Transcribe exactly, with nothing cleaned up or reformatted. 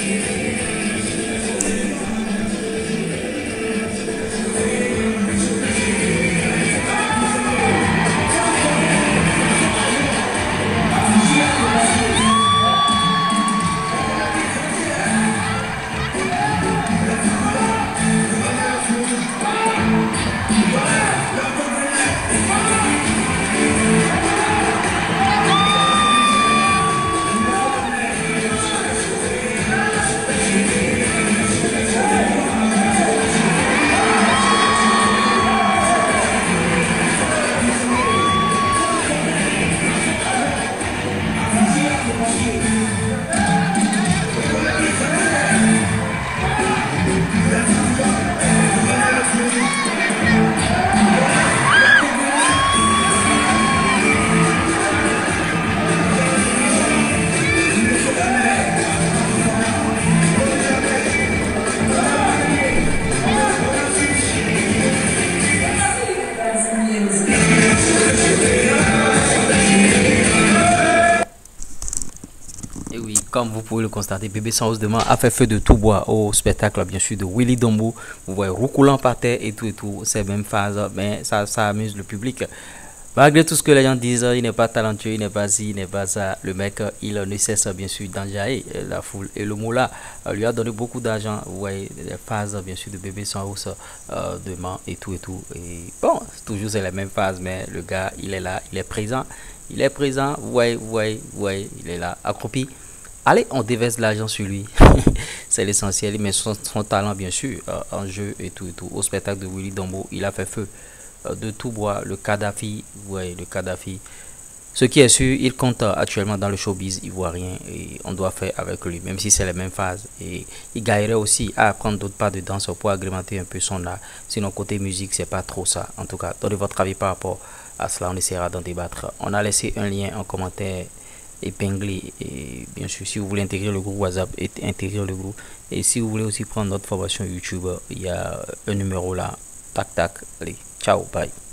Comme vous pouvez le constater, Bébé Sans Hausse Demain a fait feu de tout bois au spectacle, bien sûr, de Willy Dombo. Vous voyez, roucoulant par terre et tout et tout, ces mêmes phases, mais ça, ça amuse le public. Malgré tout ce que les gens disent, il n'est pas talentueux, il n'est pas ci, il n'est pas ça. Le mec, il ne cesse bien sûr d'enjailler la foule. Et le mot-là lui a donné beaucoup d'argent. Vous voyez, les phases, bien sûr, de Bébé Sans Hausse euh, Demain et tout et tout. Et bon, toujours c'est la même phase, mais le gars, il est là, il est présent. Il est présent, vous voyez, vous voyez, vous voyez, il est là, accroupi. Allez, on déverse l'argent sur lui. C'est l'essentiel. Mais son, son talent, bien sûr, euh, en jeu et tout et tout. Au spectacle de Willy Dombo, il a fait feu euh, de tout bois. Le Kadhafi, vous voyez, le Kadhafi. Ce qui est sûr, il compte euh, actuellement dans le showbiz ivoirien et on doit faire avec lui, même si c'est la même phase. Et il gagnerait aussi à apprendre d'autres pas de danse pour agrémenter un peu son art. Sinon, côté musique, c'est pas trop ça. En tout cas, donnez votre avis par rapport à cela. On essaiera d'en débattre. On a laissé un lien en commentaire épinglé, et bien sûr si vous voulez intégrer le groupe WhatsApp, intégrer le groupe, et si vous voulez aussi prendre notre formation YouTube, il y a un numéro là, tac tac. Allez, ciao, bye.